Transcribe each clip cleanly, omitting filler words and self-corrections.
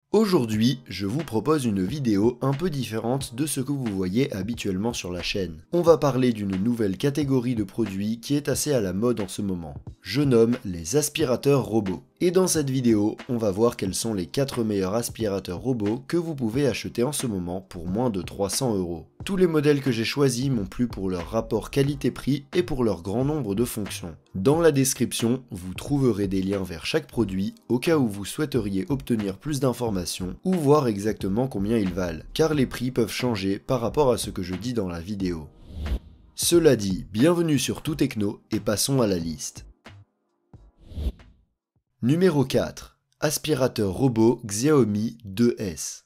Aujourd'hui, je vous propose une vidéo un peu différente de ce que vous voyez habituellement sur la chaîne. On va parler d'une nouvelle catégorie de produits qui est assez à la mode en ce moment. Je nomme les aspirateurs robots. Et dans cette vidéo, on va voir quels sont les 4 meilleurs aspirateurs robots que vous pouvez acheter en ce moment pour moins de 300 €. Tous les modèles que j'ai choisis m'ont plu pour leur rapport qualité-prix et pour leur grand nombre de fonctions. Dans la description, vous trouverez des liens vers chaque produit au cas où vous souhaiteriez obtenir plus d'informations ou voir exactement combien ils valent, car les prix peuvent changer par rapport à ce que je dis dans la vidéo. Cela dit, bienvenue sur Tout Techno et passons à la liste. Numéro 4. Aspirateur robot Xiaomi 2S.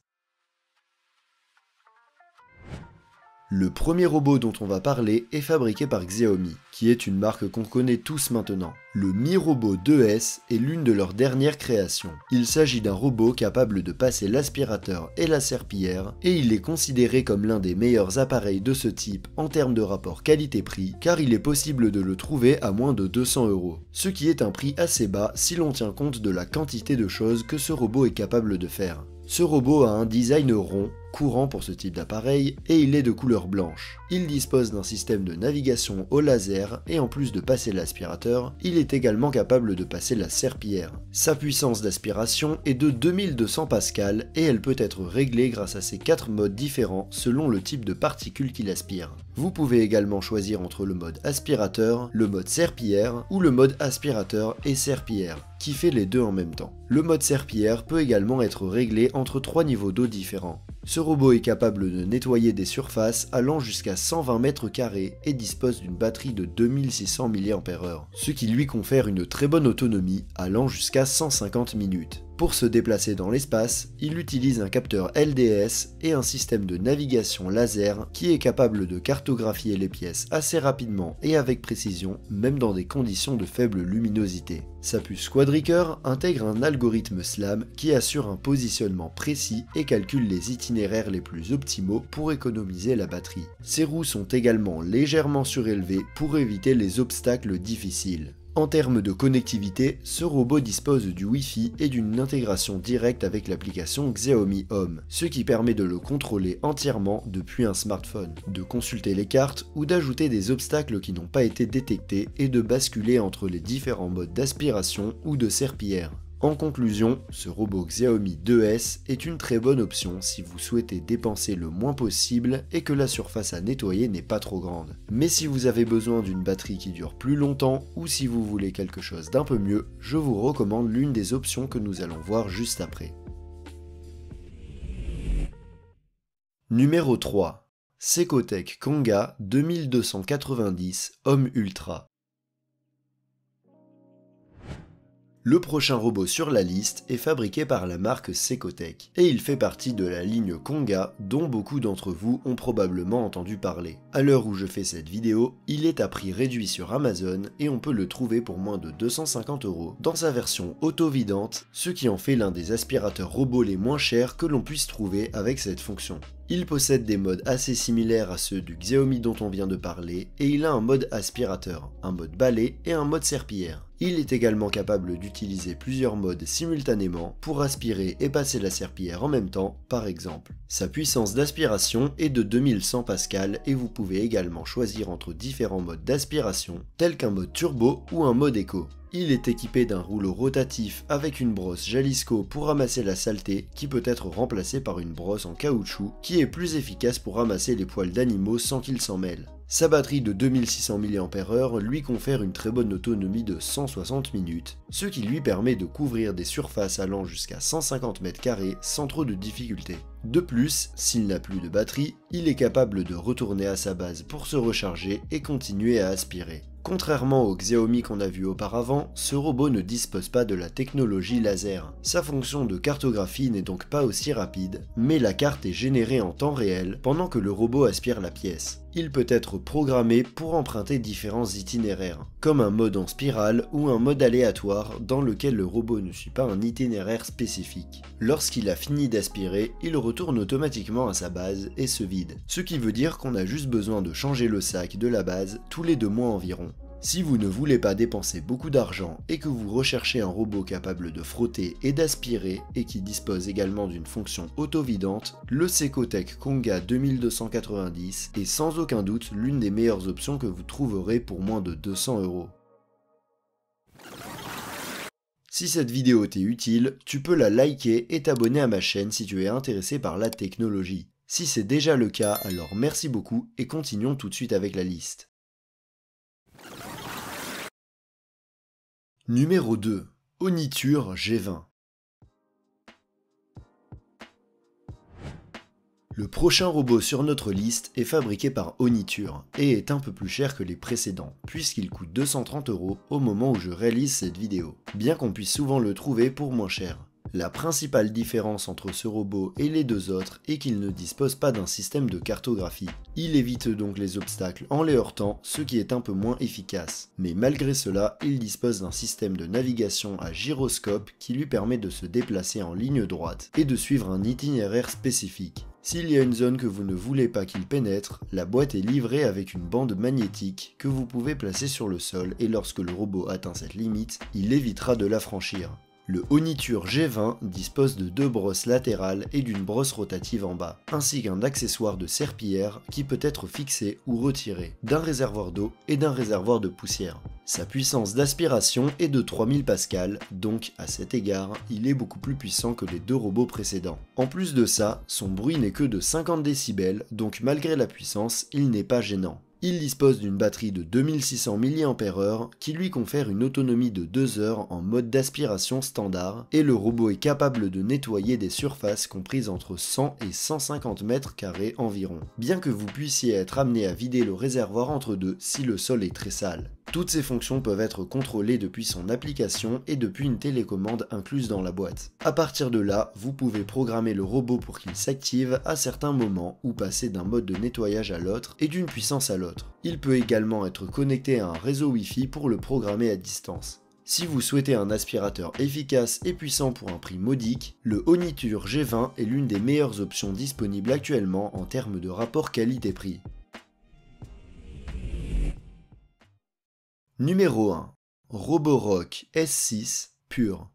Le premier robot dont on va parler est fabriqué par Xiaomi, qui est une marque qu'on connaît tous maintenant. Le Mi Robot 2S est l'une de leurs dernières créations. Il s'agit d'un robot capable de passer l'aspirateur et la serpillière, et il est considéré comme l'un des meilleurs appareils de ce type en termes de rapport qualité-prix, car il est possible de le trouver à moins de 200 €, ce qui est un prix assez bas si l'on tient compte de la quantité de choses que ce robot est capable de faire. Ce robot a un design rond, courant pour ce type d'appareil, et il est de couleur blanche. Il dispose d'un système de navigation au laser, et en plus de passer l'aspirateur, il est également capable de passer la serpillière. Sa puissance d'aspiration est de 2200 pascal, et elle peut être réglée grâce à ses 4 modes différents selon le type de particules qu'il aspire. Vous pouvez également choisir entre le mode aspirateur, le mode serpillière, ou le mode aspirateur et serpillière, qui fait les deux en même temps. Le mode serpillière peut également être réglé entre 3 niveaux d'eau différents. Ce robot est capable de nettoyer des surfaces allant jusqu'à 120 mètres carrés et dispose d'une batterie de 2600 mAh, ce qui lui confère une très bonne autonomie allant jusqu'à 150 minutes. Pour se déplacer dans l'espace, il utilise un capteur LDS et un système de navigation laser qui est capable de cartographier les pièces assez rapidement et avec précision, même dans des conditions de faible luminosité. Sa puce Quadricœur intègre un algorithme SLAM qui assure un positionnement précis et calcule les itinéraires les plus optimaux pour économiser la batterie. Ses roues sont également légèrement surélevées pour éviter les obstacles difficiles. En termes de connectivité, ce robot dispose du Wi-Fi et d'une intégration directe avec l'application Xiaomi Home, ce qui permet de le contrôler entièrement depuis un smartphone, de consulter les cartes ou d'ajouter des obstacles qui n'ont pas été détectés et de basculer entre les différents modes d'aspiration ou de serpillière. En conclusion, ce robot Xiaomi 2S est une très bonne option si vous souhaitez dépenser le moins possible et que la surface à nettoyer n'est pas trop grande. Mais si vous avez besoin d'une batterie qui dure plus longtemps ou si vous voulez quelque chose d'un peu mieux, je vous recommande l'une des options que nous allons voir juste après. Numéro 3. Secotech Konga 2290 Homme Ultra. Le prochain robot sur la liste est fabriqué par la marque Secotech, et il fait partie de la ligne Konga dont beaucoup d'entre vous ont probablement entendu parler. À l'heure où je fais cette vidéo, il est à prix réduit sur Amazon et on peut le trouver pour moins de 250 € dans sa version auto-vidante, ce qui en fait l'un des aspirateurs robots les moins chers que l'on puisse trouver avec cette fonction. Il possède des modes assez similaires à ceux du Xiaomi dont on vient de parler, et il a un mode aspirateur, un mode balai et un mode serpillière. Il est également capable d'utiliser plusieurs modes simultanément pour aspirer et passer la serpillière en même temps, par exemple. Sa puissance d'aspiration est de 2100 pascal et vous pouvez également choisir entre différents modes d'aspiration, tels qu'un mode turbo ou un mode éco. Il est équipé d'un rouleau rotatif avec une brosse Jalisco pour ramasser la saleté qui peut être remplacée par une brosse en caoutchouc qui est plus efficace pour ramasser les poils d'animaux sans qu'ils s'en mêlent. Sa batterie de 2600 mAh lui confère une très bonne autonomie de 160 minutes, ce qui lui permet de couvrir des surfaces allant jusqu'à 150 mètres carrés sans trop de difficultés. De plus, s'il n'a plus de batterie, il est capable de retourner à sa base pour se recharger et continuer à aspirer. Contrairement au Xiaomi qu'on a vu auparavant, ce robot ne dispose pas de la technologie laser. Sa fonction de cartographie n'est donc pas aussi rapide, mais la carte est générée en temps réel pendant que le robot aspire la pièce. Il peut être programmé pour emprunter différents itinéraires, comme un mode en spirale ou un mode aléatoire dans lequel le robot ne suit pas un itinéraire spécifique. Lorsqu'il a fini d'aspirer, il retourne automatiquement à sa base et se vide, ce qui veut dire qu'on a juste besoin de changer le sac de la base tous les 2 mois environ. Si vous ne voulez pas dépenser beaucoup d'argent et que vous recherchez un robot capable de frotter et d'aspirer et qui dispose également d'une fonction auto-vidante, le Secotech Konga 2290 est sans aucun doute l'une des meilleures options que vous trouverez pour moins de 200 €. Si cette vidéo t'est utile, tu peux la liker et t'abonner à ma chaîne si tu es intéressé par la technologie. Si c'est déjà le cas, alors merci beaucoup et continuons tout de suite avec la liste. Numéro 2. Oniture G20. Le prochain robot sur notre liste est fabriqué par Oniture et est un peu plus cher que les précédents, puisqu'il coûte 230 € au moment où je réalise cette vidéo, bien qu'on puisse souvent le trouver pour moins cher. La principale différence entre ce robot et les deux autres est qu'il ne dispose pas d'un système de cartographie. Il évite donc les obstacles en les heurtant, ce qui est un peu moins efficace. Mais malgré cela, il dispose d'un système de navigation à gyroscope qui lui permet de se déplacer en ligne droite et de suivre un itinéraire spécifique. S'il y a une zone que vous ne voulez pas qu'il pénètre, la boîte est livrée avec une bande magnétique que vous pouvez placer sur le sol et lorsque le robot atteint cette limite, il évitera de la franchir. Le Oniture G20 dispose de 2 brosses latérales et d'une brosse rotative en bas, ainsi qu'un accessoire de serpillière qui peut être fixé ou retiré, d'un réservoir d'eau et d'un réservoir de poussière. Sa puissance d'aspiration est de 3000 pascal, donc à cet égard, il est beaucoup plus puissant que les 2 robots précédents. En plus de ça, son bruit n'est que de 50 décibels, donc malgré la puissance, il n'est pas gênant. Il dispose d'une batterie de 2600 mAh qui lui confère une autonomie de 2 heures en mode d'aspiration standard et le robot est capable de nettoyer des surfaces comprises entre 100 et 150 mètres carrés environ, bien que vous puissiez être amené à vider le réservoir entre deux si le sol est très sale. Toutes ces fonctions peuvent être contrôlées depuis son application et depuis une télécommande incluse dans la boîte. À partir de là, vous pouvez programmer le robot pour qu'il s'active à certains moments ou passer d'un mode de nettoyage à l'autre et d'une puissance à l'autre. Il peut également être connecté à un réseau Wi-Fi pour le programmer à distance. Si vous souhaitez un aspirateur efficace et puissant pour un prix modique, le Oniture G20 est l'une des meilleures options disponibles actuellement en termes de rapport qualité-prix. Numéro 1. Roborock S6 Pure.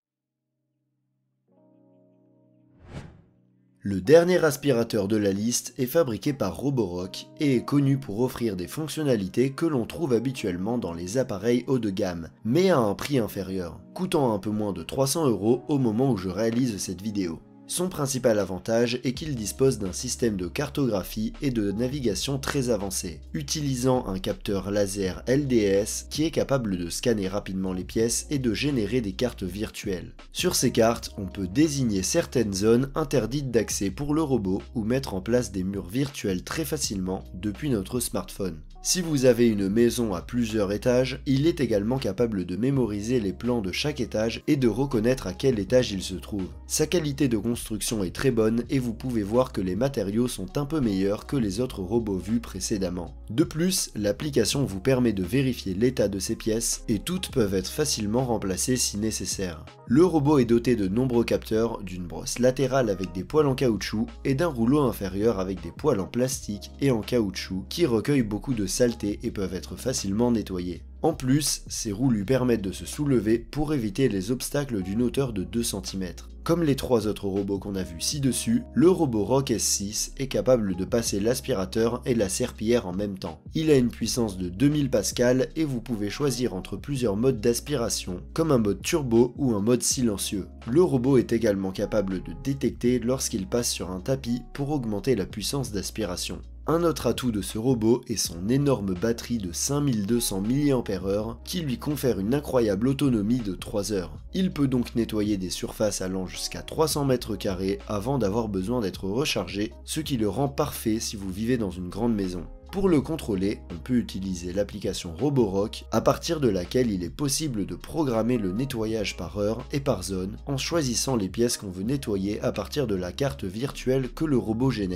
Le dernier aspirateur de la liste est fabriqué par Roborock et est connu pour offrir des fonctionnalités que l'on trouve habituellement dans les appareils haut de gamme, mais à un prix inférieur, coûtant un peu moins de 300 € au moment où je réalise cette vidéo. Son principal avantage est qu'il dispose d'un système de cartographie et de navigation très avancé, utilisant un capteur laser LDS qui est capable de scanner rapidement les pièces et de générer des cartes virtuelles. Sur ces cartes, on peut désigner certaines zones interdites d'accès pour le robot ou mettre en place des murs virtuels très facilement depuis notre smartphone. Si vous avez une maison à plusieurs étages, il est également capable de mémoriser les plans de chaque étage et de reconnaître à quel étage il se trouve. Sa qualité de construction est très bonne et vous pouvez voir que les matériaux sont un peu meilleurs que les autres robots vus précédemment. De plus, l'application vous permet de vérifier l'état de ces pièces et toutes peuvent être facilement remplacées si nécessaire. Le robot est doté de nombreux capteurs, d'une brosse latérale avec des poils en caoutchouc et d'un rouleau inférieur avec des poils en plastique et en caoutchouc qui recueillent beaucoup de saleté et peuvent être facilement nettoyés. En plus, ces roues lui permettent de se soulever pour éviter les obstacles d'une hauteur de 2 cm. Comme les 3 autres robots qu'on a vus ci-dessus, le Roborock S6 est capable de passer l'aspirateur et la serpillière en même temps. Il a une puissance de 2000 pascal et vous pouvez choisir entre plusieurs modes d'aspiration, comme un mode turbo ou un mode silencieux. Le robot est également capable de détecter lorsqu'il passe sur un tapis pour augmenter la puissance d'aspiration. Un autre atout de ce robot est son énorme batterie de 5200 mAh qui lui confère une incroyable autonomie de 3 heures. Il peut donc nettoyer des surfaces allant jusqu'à 300 mètres carrés avant d'avoir besoin d'être rechargé, ce qui le rend parfait si vous vivez dans une grande maison. Pour le contrôler, on peut utiliser l'application Roborock à partir de laquelle il est possible de programmer le nettoyage par heure et par zone en choisissant les pièces qu'on veut nettoyer à partir de la carte virtuelle que le robot génère.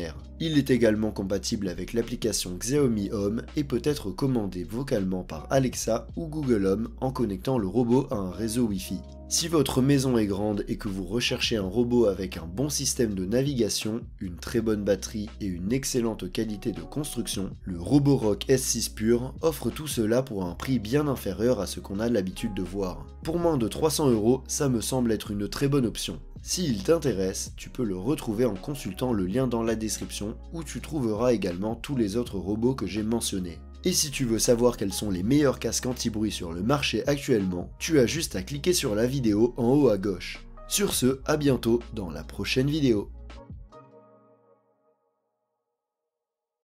Il est également compatible avec l'application Xiaomi Home et peut être commandé vocalement par Alexa ou Google Home en connectant le robot à un réseau Wi-Fi. Si votre maison est grande et que vous recherchez un robot avec un bon système de navigation, une très bonne batterie et une excellente qualité de construction, le Roborock S6 Pure offre tout cela pour un prix bien inférieur à ce qu'on a l'habitude de voir. Pour moins de 300 €, ça me semble être une très bonne option. S'il t'intéresse, tu peux le retrouver en consultant le lien dans la description où tu trouveras également tous les autres robots que j'ai mentionnés. Et si tu veux savoir quels sont les meilleurs casques anti-bruit sur le marché actuellement, tu as juste à cliquer sur la vidéo en haut à gauche. Sur ce, à bientôt dans la prochaine vidéo.